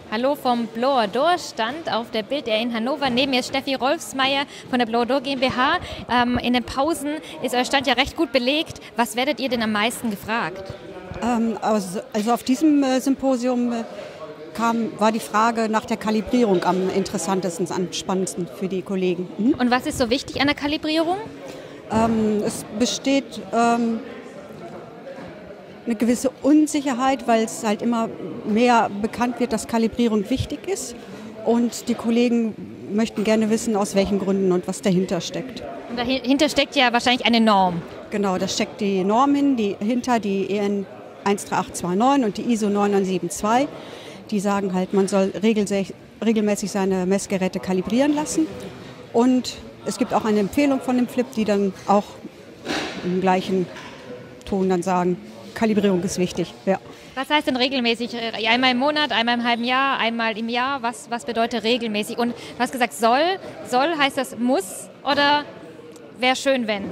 Hallo vom Blower Door Stand auf der Bild in Hannover. Neben mir ist Steffi Rolfsmeier von der Blower Door GmbH. In den Pausen ist euer Stand ja recht gut belegt. Was werdet ihr denn am meisten gefragt? Also auf diesem Symposium war die Frage nach der Kalibrierung am interessantesten, am spannendsten für die Kollegen. Und was ist so wichtig an der Kalibrierung? Es besteht eine gewisse Unsicherheit, weil es halt immer mehr bekannt wird, dass Kalibrierung wichtig ist. Und die Kollegen möchten gerne wissen, aus welchen Gründen und was dahinter steckt. Und dahinter steckt ja wahrscheinlich eine Norm. Genau, da steckt die Norm hinter, die EN 13829 und die ISO 9972. Die sagen halt, man soll regelmäßig seine Messgeräte kalibrieren lassen. Und es gibt auch eine Empfehlung von dem Flip, die dann auch im gleichen Ton dann sagen, Kalibrierung ist wichtig. Ja. Was heißt denn regelmäßig? Einmal im Monat, einmal im halben Jahr, einmal im Jahr? Was bedeutet regelmäßig? Und du hast gesagt, soll heißt das muss oder wäre schön, wenn?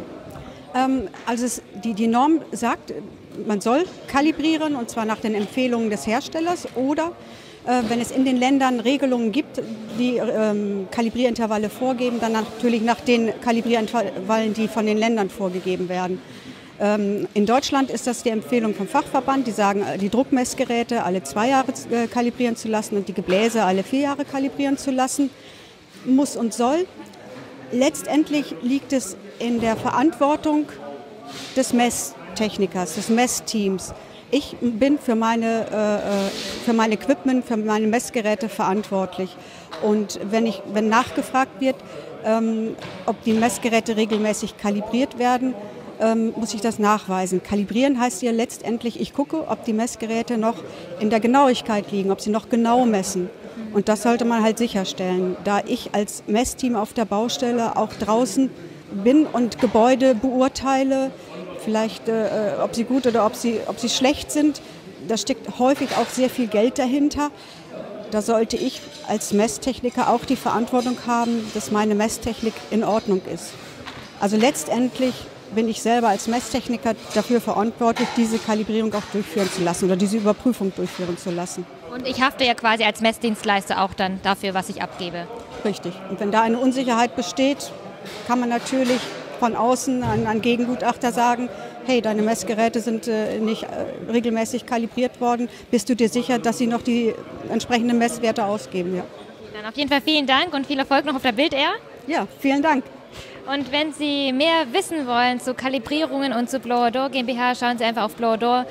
Die Norm sagt, man soll kalibrieren und zwar nach den Empfehlungen des Herstellers oder wenn es in den Ländern Regelungen gibt, die Kalibrierintervalle vorgeben, dann natürlich nach den Kalibrierintervallen, die von den Ländern vorgegeben werden. In Deutschland ist das die Empfehlung vom Fachverband, die sagen, die Druckmessgeräte alle 2 Jahre kalibrieren zu lassen und die Gebläse alle 4 Jahre kalibrieren zu lassen. Muss und soll. Letztendlich liegt es in der Verantwortung des Messtechnikers, des Messteams. Ich bin für mein Equipment, für meine Messgeräte verantwortlich. Und wenn nachgefragt wird, ob die Messgeräte regelmäßig kalibriert werden, muss ich das nachweisen. Kalibrieren heißt ja letztendlich, ich gucke, ob die Messgeräte noch in der Genauigkeit liegen, ob sie noch genau messen. Und das sollte man halt sicherstellen. Da ich als Messteam auf der Baustelle auch draußen bin und Gebäude beurteile, vielleicht ob sie gut oder ob sie schlecht sind, da steckt häufig auch sehr viel Geld dahinter. Da sollte ich als Messtechniker auch die Verantwortung haben, dass meine Messtechnik in Ordnung ist. Also letztendlich bin ich selber als Messtechniker dafür verantwortlich, diese Kalibrierung auch durchführen zu lassen oder diese Überprüfung durchführen zu lassen. Und ich hafte ja quasi als Messdienstleister auch dann dafür, was ich abgebe. Richtig. Und wenn da eine Unsicherheit besteht, kann man natürlich von außen an Gegengutachter sagen, hey, deine Messgeräte sind nicht regelmäßig kalibriert worden. Bist du dir sicher, dass sie noch die entsprechenden Messwerte ausgeben? Ja. Dann auf jeden Fall vielen Dank und viel Erfolg noch auf der Bild Air. Ja, vielen Dank. Und wenn Sie mehr wissen wollen zu Kalibrierungen und zu Blower Door GmbH, schauen Sie einfach auf blowerdoor.de.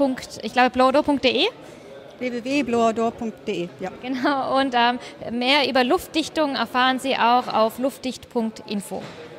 www.blowerdoor.de, ja. Genau, und mehr über Luftdichtung erfahren Sie auch auf luftdicht.info.